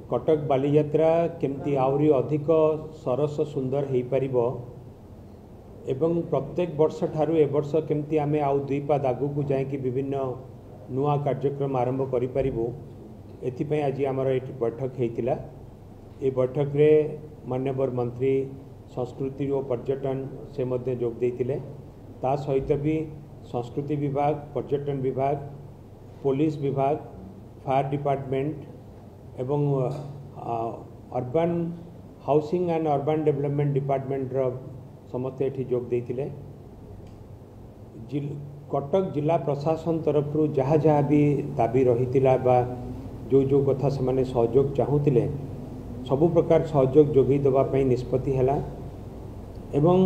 कटक बालीयात्रा केमती आहरी अधिक सरस सुंदर हो पार एवं प्रत्येक वर्ष ठारू ए वर्ष केमती आमे आउ दुई पाद आगु को जाकि विभिन्न नुआ कार्यक्रम आरंभ करिपारिबु एथिपई आज आमर ये बैठक होता। ये बैठक रे माननीय मंत्री संस्कृति और पर्यटन से मध्य जोग देइतिले। ता सहित भी संस्कृति विभाग, पर्यटन विभाग, पुलिस विभाग, फायर डिपार्टमेंट एवं urban housing and urban development department समस्त ये जोग देइतिले। कटक जिला प्रशासन तरफ जहाँ जहाँ भी दाबी रही जो जो कथा से माने सहयोग चाहूले सबु प्रकार सहयोग जोगई देवाई निष्पत्ति है एवं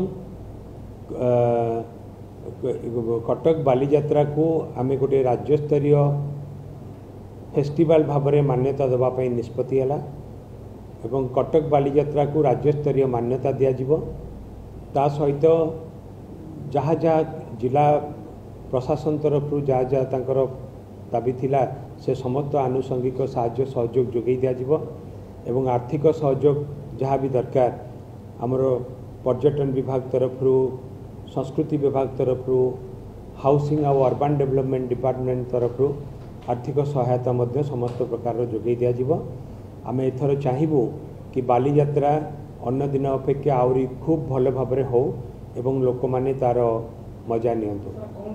कटक बालीयात्रा को आमे गोटे राज्य स्तरीय फेस्टिवल भाव में मान्यता देवाई निष्पत्ति है एवं कटक बालीयात्रा को राज्य स्तरीय मान्यता दिज्व। ता सहित जहाँ जहाँ जिला प्रशासन तरफ जहाँ जहाँ तांकर दाबी थिला से समस्त आनुषंगिक साहाय्य सहयोग जोगई दिज्व एवं आर्थिक सहयोग जहाँ भी दरकार आमर पर्यटन विभाग तरफ संस्कृति विभाग तरफ हाउसिंग और अर्बन डेवलपमेंट डिपार्टमेंट तरफ आर्थिक सहायता मध्य समस्त प्रकार जोगई दिज्व। आम एथर चाहबू कि बालीयात्रा अन्य दिन अपेक्षा आहरी खूब भल भाव हो एवं लोक माने तार मजा नियंतु।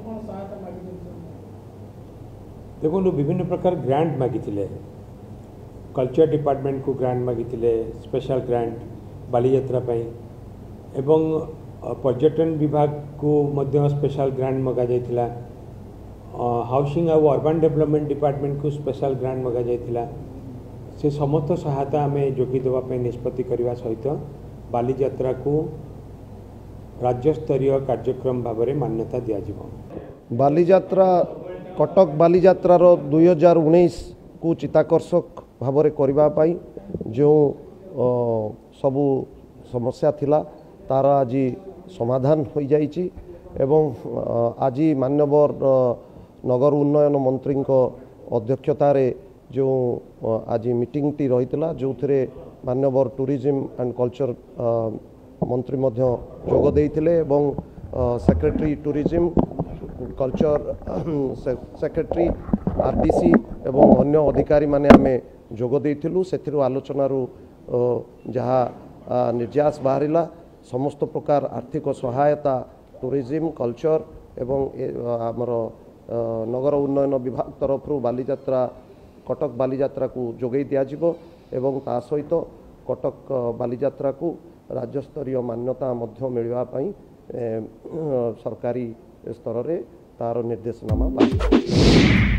देखो विभिन्न प्रकार ग्रांट मागी कल्चर डिपार्टमेंट को ग्रांट मागी स्पेशल ग्रांट बालीयात्रा पई एवं पर्यटन विभाग को मध्य स्पेशल ग्रांट मगा जाइथिला। हाउसिंग और अर्बन डेवलपमेंट डिपार्टमेंट को स्पेशल ग्रांट मगा जाइथिला। से समस्त सहायता आम जोगी देवाई निष्पत्ति करने सहित बालीयात्रा को राज्य स्तरीय कार्यक्रम भाव में मान्यता दिज्व। बालीयात्रा कटक बालीयात्रार 2019 को चित्ताकर्षक भाव में करने जो सबू समस्या थिला तार आज समाधान हो जाइछि एवं आज माननीय नगर उन्नयन मंत्री अध्यक्षतार जो आज मीटिंग टी रही जो थे माननीय टूरिज्म एंड कल्चर मंत्री मध्य जोग देइथिले एवं secretary tourism culture secretary RDC एवं अन्य अधिकारी माने आमे जोग देइथिलु। सेथिरु आलोचनारू जहाँ निर्यास बाहरिला समस्त प्रकार आर्थिक सहायता टूरिज्म कल्चर एवं आमर नगर उन्नयन विभाग तरफ बालीयात्रा कटक बालीयात्रा को जोगई दिज्व एवं ता सहित कटक बालीयात्रा को राज्य स्तरीय मान्यता मध्य मिलवा पाई सरकारी स्तर रे तार निर्देशनामा बाहर।